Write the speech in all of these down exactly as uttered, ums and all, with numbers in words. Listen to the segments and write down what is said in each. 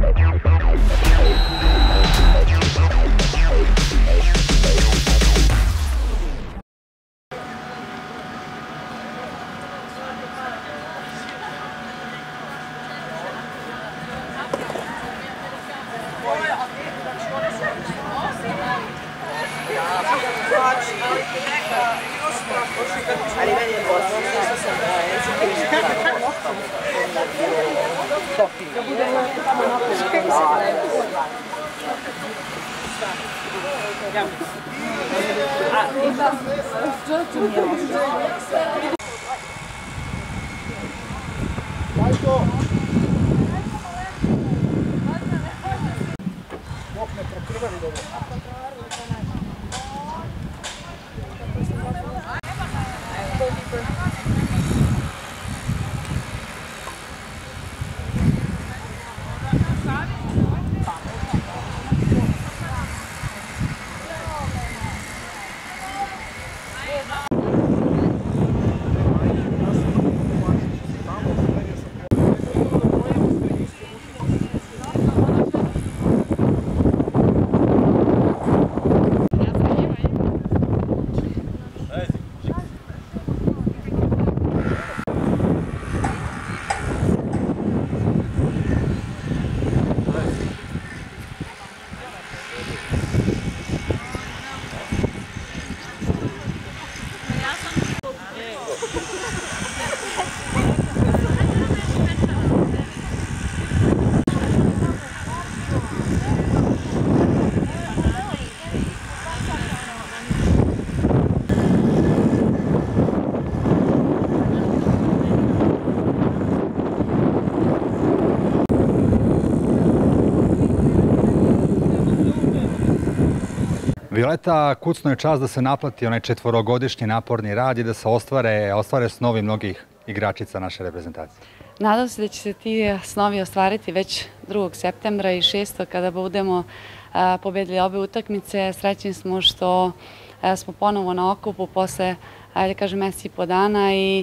Violeta, kucno je čas da se naplati onaj četvorogodišnji naporni rad i da se ostvare, ostvare snovi mnogih igračica naše reprezentacije. Nadam se da će se ti snovi ostvariti već drugog septembra i šestog kada budemo pobedili obe utakmice. Srećni smo što smo ponovo na okupu posle, ajde kažem, mesec i po dana i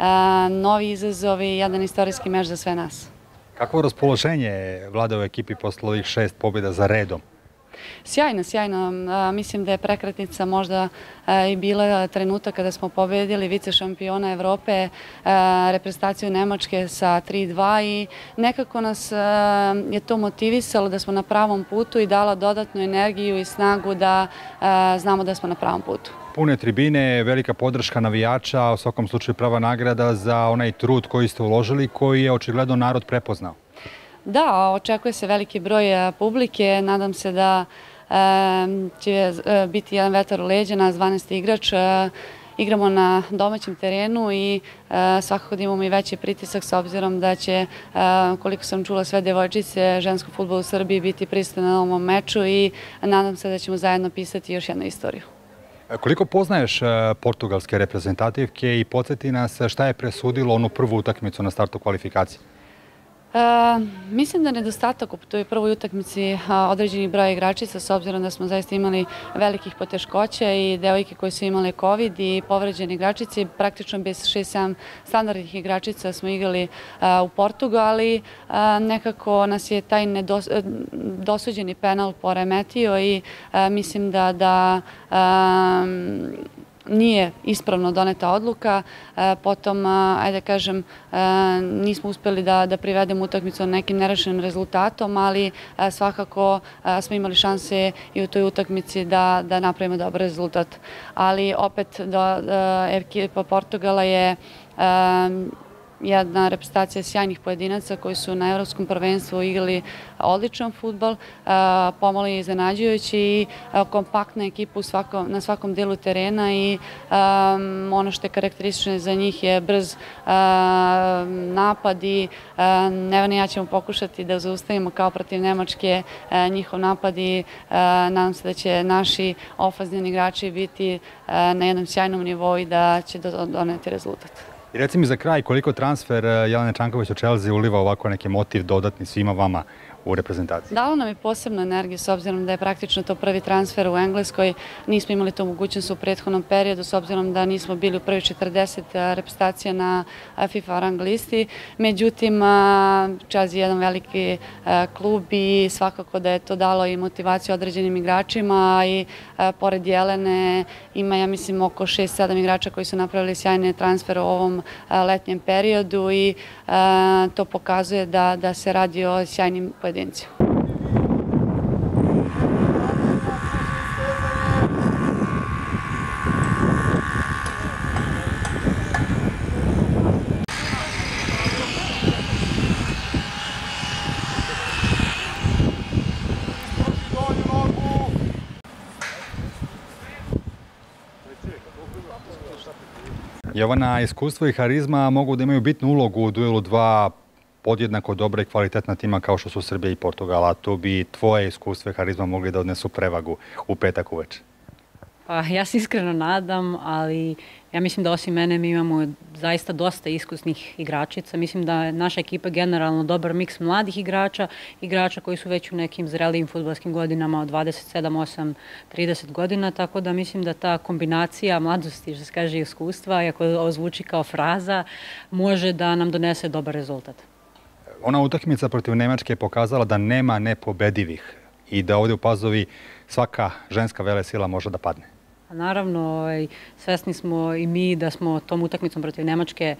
novi izazovi i jedan istorijski meč za sve nas. Kakvo raspoloženje vlada u ekipi posle ovih šest pobjeda za redom? Sjajno, sjajno. Mislim da je prekretnica možda i bila trenutak kada smo pobedili vice šampiona Evrope, reprezentaciju Nemačke sa tri dva i nekako nas je to motivisalo da smo na pravom putu i dala dodatnu energiju i snagu da znamo da smo na pravom putu. Pune tribine, velika podrška navijača, u svakom slučaju prava nagrada za onaj trud koji ste uložili, koji je očigledno narod prepoznao. Da, očekuje se veliki broj publike, nadam se da će biti jedan vetar u leđa, nas dvanaest igrač, igramo na domaćem terenu i svakako da imamo i veći pritisak s obzirom da će, koliko sam čula, sve devojčice ženskog fudbala u Srbiji biti prisutne na ovom meču i nadam se da ćemo zajedno pisati još jednu istoriju. Koliko poznaješ portugalske reprezentativke i podsjeti nas šta je presudilo onu prvu utakmicu na startu kvalifikacije? Mislim da nedostatak u toj prvoj utakmici određenih broja igračica, s obzirom da smo zaista imali velikih poteškoća i devojke koje su imale kovid i povređene igračice. Praktično bez šest sedam standardnih igračica smo igrali u Portugali. Nekako nas je taj dosuđeni penal poremetio i mislim da nije ispravno doneta odluka, potom, ajde kažem, nismo uspjeli da privedemo utakmicu nekim nerešenim rezultatom, ali svakako smo imali šanse i u toj utakmici da napravimo dobar rezultat. Ali opet, ekipa Portugala je jedna reprezentacija sjajnih pojedinaca koji su na evropskom prvenstvu igrali odličan fudbal, pomalo je iznenađujući i kompaktna ekipa na svakom delu terena i ono što je karakteristično za njih je brz napad i Nevena i ja ćemo pokušati da zaustavimo kao protiv Nemačke njihov napad i nadam se da će naši ofanzivni igrači biti na jednom sjajnom nivou i da će doneti rezultat. I reci mi za kraj, koliko transfer Jelene Čanković u Chelsea uliva ovako neki motiv dodatni svima vama u reprezentaciji? Dalo nam je posebnu energiju s obzirom da je praktično to prvi transfer u Engleskoj. Nismo imali to mogućnost u prethodnom periodu s obzirom da nismo bili u prvi četrdeset reprezentacija na FIFA rang listi. Međutim, Chelsea je jedan veliki klub i svakako da je to dalo i motivaciju određenim igračima i pored Jelene ima, ja mislim, oko šest sedam igrača koji su napravili sjajne transfere u ovom letnjem periodu i to pokazuje da, da se radi o sjajnim pojedincima. Jovana, iskustvo i harizma mogu da imaju bitnu ulogu u duelu dva podjednako dobra i kvalitetna tima kao što su Srbija i Portugal, a tu bi tvoje iskustvo i harizma mogli da odnesu prevagu u petak uveče. Pa ja se iskreno nadam, ali ja mislim da osim mene mi imamo zaista dosta iskusnih igračica. Mislim da je naša ekipa generalno dobar miks mladih igrača, igrača koji su već u nekim zrelijim fudbalskim godinama od dvadeset sedam, osam, trideset godina, tako da mislim da ta kombinacija mladosti, što se kaže, iskustva, iako ovo zvuči kao fraza, može da nam donese dobar rezultat. Ona utakmica protiv Nemačke je pokazala da nema nepobedivih i da ovdje u Pazovi svaka ženska velesila može da padne. Naravno, svesni smo i mi da smo tom utakmicom protiv Nemačke,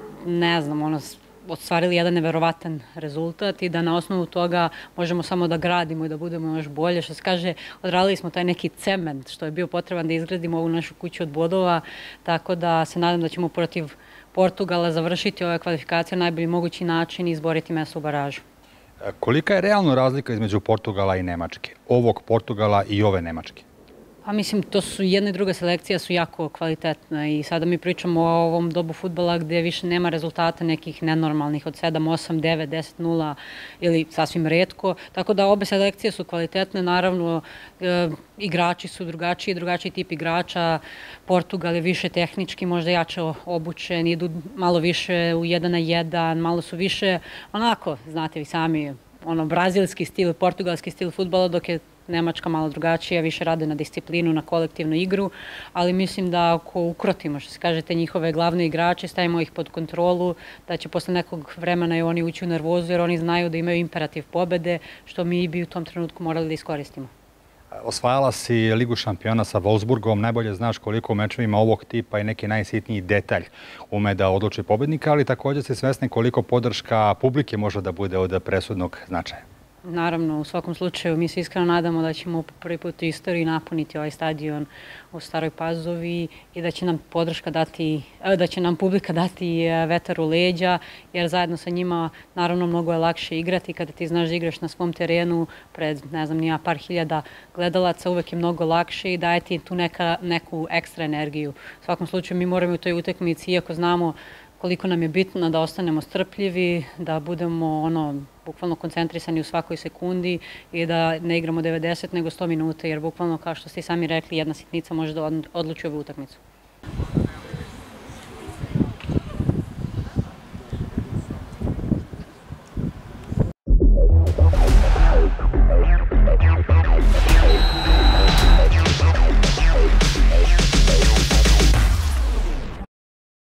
ne znam, ono, ostvarili jedan neverovatan rezultat i da na osnovu toga možemo samo da gradimo i da budemo još bolje. Što se kaže, odradili smo taj neki cement što je bio potreban da izgradimo ovu našu kuću od bodova, tako da se nadam da ćemo protiv Portugala završiti ove kvalifikacije na najbolji mogući način i izboriti mesto u baražu. Kolika je realno razlika između Portugala i Nemačke? Ovog Portugala i ove Nemačke? Pa mislim, to su jedna i druga selekcija su jako kvalitetna i sada mi pričamo o ovom dobu fudbala gdje više nema rezultata nekih nenormalnih od sedam, osam, devet, deset, nula ili sasvim retko. Tako da obe selekcije su kvalitetne, naravno e, igrači su drugačiji, drugačiji tip igrača. Portugal je više tehnički, možda jače obučen, idu malo više u jedan na jedan, malo su više onako, znate vi sami, ono brazilski stil, portugalski stil fudbala, dok je Nemačka malo drugačija, više rade na disciplinu, na kolektivnu igru, ali mislim da ako ukrotimo, što se kažete, njihove glavne igrače, stavimo ih pod kontrolu, da će posle nekog vremena i oni ući u nervozu, jer oni znaju da imaju imperativ pobede, što mi bi u tom trenutku morali da iskoristimo. Osvajala si Ligu šampiona sa Wolfsburgom, najbolje znaš koliko u mečevima ovog tipa i neki najsitniji detalj ume da odluči pobednika, ali također si svesni koliko podrška publike može da bude od presudnog značaja. Naravno, u svakom slučaju mi se iskreno nadamo da ćemo po prvi put u istoriji napuniti ovaj stadion u Staroj Pazovi i da će nam podrška dati, da će nam publika dati vetar u leđa, jer zajedno sa njima naravno mnogo je lakše igrati kada ti znaš da igraš na svom terenu pred, ne znam, nija par hiljada gledalaca, uvek je mnogo lakše i daje ti tu neka, neku ekstra energiju. U svakom slučaju mi moramo u toj utakmici, iako znamo koliko nam je bitno da ostanemo strpljivi, da budemo ono bukvalno koncentrisani u svakoj sekundi i da ne igramo devedeset nego sto minuta, jer bukvalno, kao što ste i sami rekli, jedna sitnica može da odluči ovu utakmicu.